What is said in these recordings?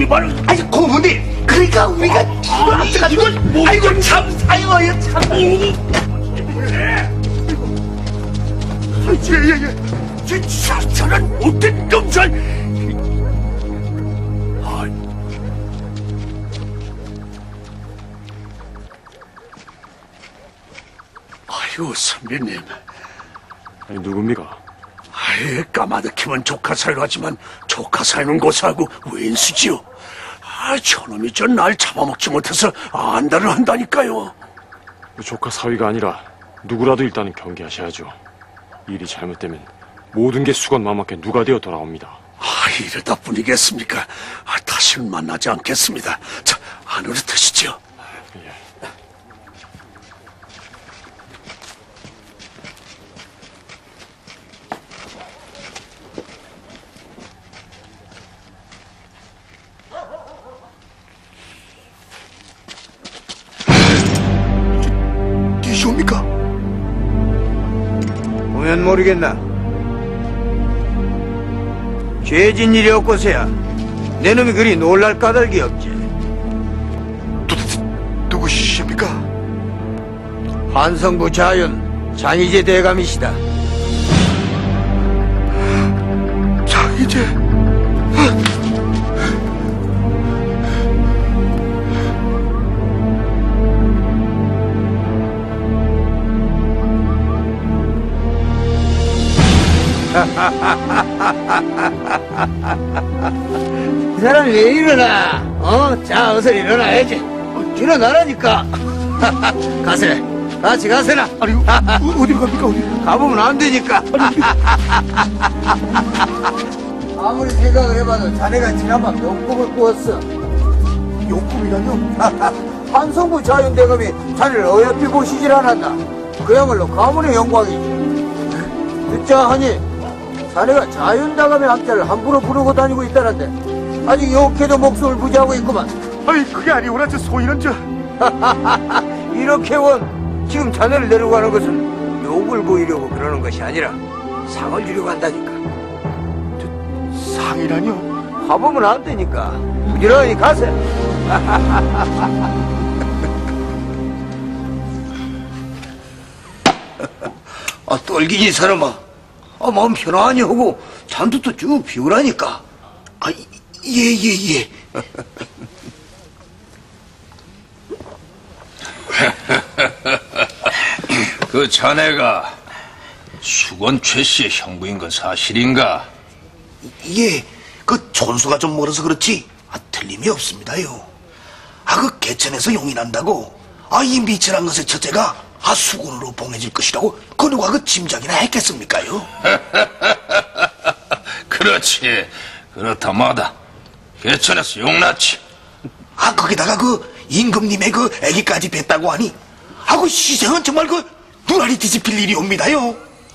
이 바로 아니 고모님, 그러니까 우리가 이건 아이고 참 사이워요 참. 예예예. 저런 못된 놈들. 아이고 선배님. 아니 누굽니까? 아예 까마득히면 조카 사이로 하지만 조카 사이는 고사하고 웬수지요. 저놈이 저 날 잡아먹지 못해서 안달을 한다니까요. 조카 사위가 아니라 누구라도 일단은 경계하셔야죠. 일이 잘못되면 모든 게 수건만맣게 누가 되어 돌아옵니다. 이러다 뿐이겠습니까? 다시는 만나지 않겠습니다. 자, 안으로 드시죠. 예. 니시옵니까? 보면 모르겠나? 죄진 일이 없고서야 내 놈이 그리 놀랄 까닭이 없지. 도대체 누구십니까? 한성부 자윤 장희재 대감이시다. 장희재? 이 사람이 왜 일어나? 자, 어서 일어나야지. 일어나라니까. 가세. 같이 가세나. 아니, 어디로 갑니까, 어디? 가보면 안 되니까. 아무리 생각을 해봐도 자네가 지난밤 욕꿈을 꾸었어. 욕꿈이라뇨? 한성부 자윤대감이 자네를 어여삐 보시질 않았다. 그야말로 가문의 영광이지. 듣자 하니 자네가 자윤다감의 학자를 함부로 부르고 다니고 있다는데 아직 욕해도 목숨을 부지하고 있구만. 아니, 그게 아니오라, 저 소인은 이렇게 원 지금 자네를 내려가는 것은 욕을 보이려고 그러는 것이 아니라 상을 주려고 한다니까. 상이라뇨? 가보면 안 되니까 부지런히 가세. 떨기니 사람아. 마음 편안히 하고 잠도 또 쭉 비우라니까. 예. 그 자네가 수건 최 씨의 형부인 건 사실인가? 예, 그 촌수가 좀 멀어서 그렇지 틀림이 없습니다요. 그 개천에서 용이 난다고 이 미천한 것의 첫째가 수군으로 봉해질 것이라고 그 누가 그 짐작이나 했겠습니까요? 그렇지. 그렇다마다 개천에서 용났지. 거기다가 그 임금님의 그 애기까지 뵀다고 하니 그 희생은 정말 그 눈알이 뒤집힐 일이옵니다요.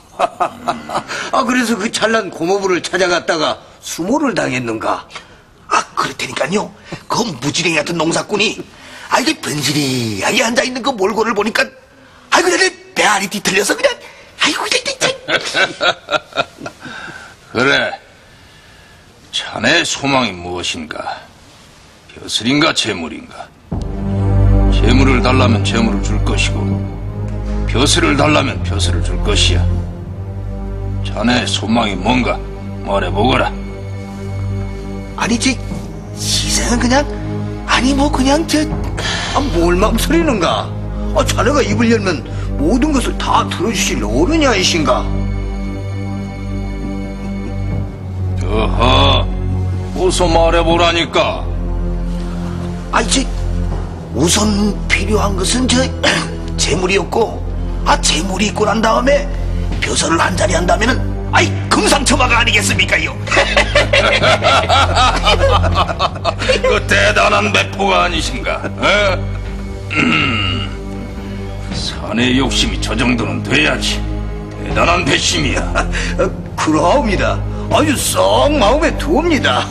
그래서 그 찬란 고모부를 찾아갔다가 수모를 당했는가? 그렇다니까요. 그 무지랭이 같은 농사꾼이 이게 변실이 앉아있는 그 몰골을 보니까 그냥 내 배알이 뒤틀려서 그냥 그래. 자네의 소망이 무엇인가? 벼슬인가 재물인가? 재물을 달라면 재물을 줄 것이고 벼슬을 달라면 벼슬을 줄 것이야. 자네의 소망이 뭔가 말해보거라. 제 희생은 그냥 그냥 뭘 망설이는가? 자네가 입을 열면 모든 것을 다 들어주실 어른이아이신가? 어허, 어서 말해보라니까. 우선 필요한 것은 재물이었고 재물이 있고 난 다음에 벼슬을 한 자리 한다면은 금상첨화가 아니겠습니까요? 그 대단한 배포가 아니신가? 사내의 욕심이 저 정도는 돼야지. 대단한 배심이야. 그러옵니다. 아주 썩 마음에 두옵니다.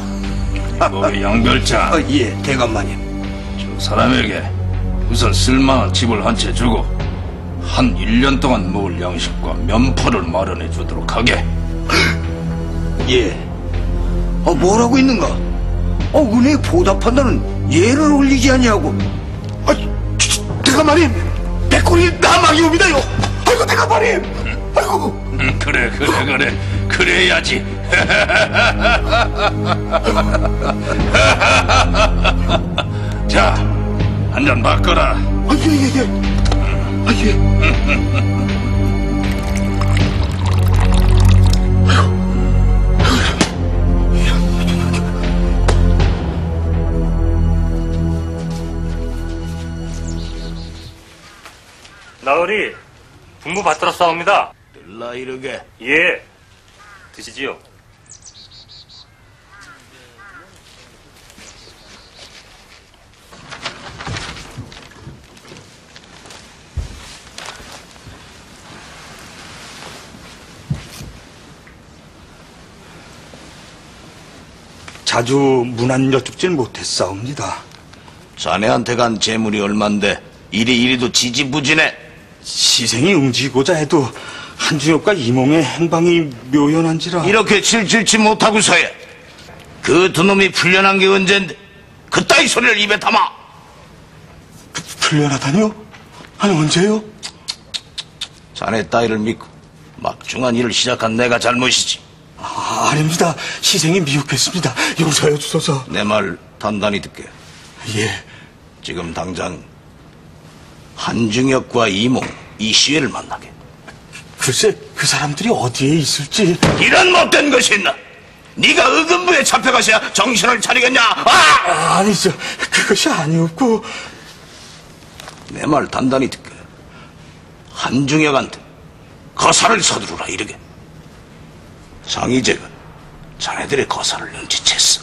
양별장. 예, 대감마님. 저 사람에게 우선 쓸만한 집을 한 채 주고 한 1년 동안 먹을 양식과 면포를 마련해 주도록 하게. 예. 뭐라고 있는가? 은혜 보답한다는 예를 올리지 않냐고. 아, 대감마님, 백골이 나망이옵니다요. 아이고, 대감마님. 아이고. 그래. 그래야지. 자, 한 잔 바꿔라. 아, 예. 아, 예. 나으리 분부 받들어 싸웁니다. 들라 이르게. 예, 드시지요. 자주 문안 여쭙질 못했사옵니다. 자네한테 간 재물이 얼만데 이리도 지지부진해. 시생이 응지고자 해도 한중엽과 이몽의 행방이 묘연한지라. 이렇게 질질치 못하고서야 그 두 놈이 풀려난 게 언젠데 그따위 소리를 입에 담아. 풀려나다니요? 아니 언제요? 자네 따위를 믿고 막중한 일을 시작한 내가 잘못이지. 아닙니다. 시생이 미혹했습니다. 용서해 주소서. 내 말 단단히 듣게. 예. 지금 당장 한중혁과 이몽, 이시애를 만나게. 글쎄 그 사람들이 어디에 있을지. 이런 못된 것이 있나? 네가 의금부에 잡혀가셔야 정신을 차리겠냐? 아니죠. 그것이 아니었고. 내 말 단단히 듣게. 한중혁한테 거사를 서두르라 이르게. 장희재가 자네들의 거사를 눈치챘어.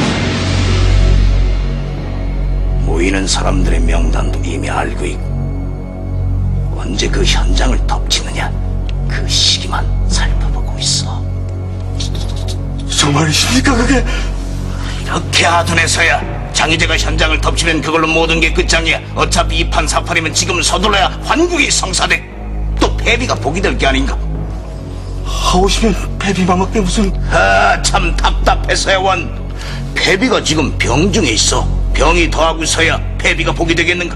모이는 사람들의 명단도 이미 알고 있고 언제 그 현장을 덮치느냐 그 시기만 살펴보고 있어. 정말이십니까 그게? 이렇게 하둔해서야 장희재가 현장을 덮치면 그걸로 모든 게 끝장이야. 어차피 이판사판이면 지금 서둘러야 환국이 성사돼. 또 패비가 복이 될 게 아닌가. 하오시면 패비방밖에 무슨. 참 답답해서야 원. 패비가 지금 병 중에 있어. 병이 더하고서야 패비가 복이 되겠는가.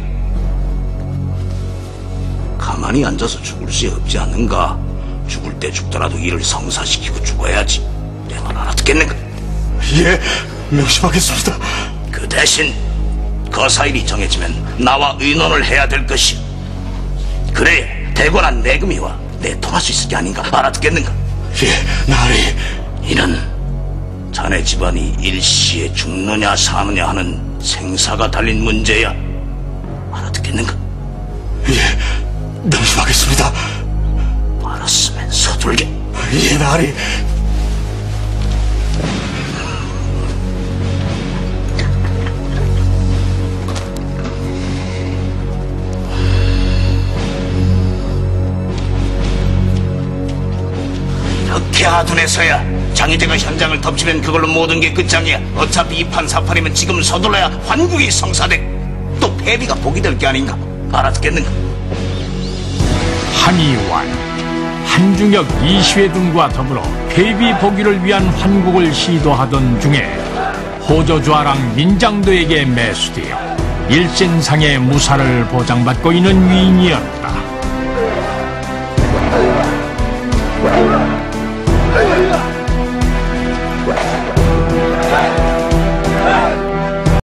가만히 앉아서 죽을 수 없지 않는가. 죽을 때 죽더라도 일을 성사시키고 죽어야지. 내 말 알아듣겠는가. 예, 명심하겠습니다. 그 대신 거사일이 정해지면 나와 의논을 해야 될 것이. 그래 대권한 내금이와 내통할 수 있을 게 아닌가. 알아듣겠는가. 예, 나으리. 이는 자네 집안이 일시에 죽느냐 사느냐 하는 생사가 달린 문제야. 알아듣겠는가. 예, 명심하겠습니다. 알았으면 서둘게. 예, 나으리. 이렇게 하둔해서야 장희재가 현장을 덮치면 그걸로 모든 게 끝장이야. 어차피 이판사판이면 지금 서둘러야 환국이 성사돼. 또 패비가 복이 될 게 아닌가. 알아듣겠는가. 한의완, 한중혁, 이시회 등과 더불어 패비 복위를 위한 환국을 시도하던 중에 호조좌랑 민장도에게 매수되어 일생상의 무사를 보장받고 있는 위인이었다.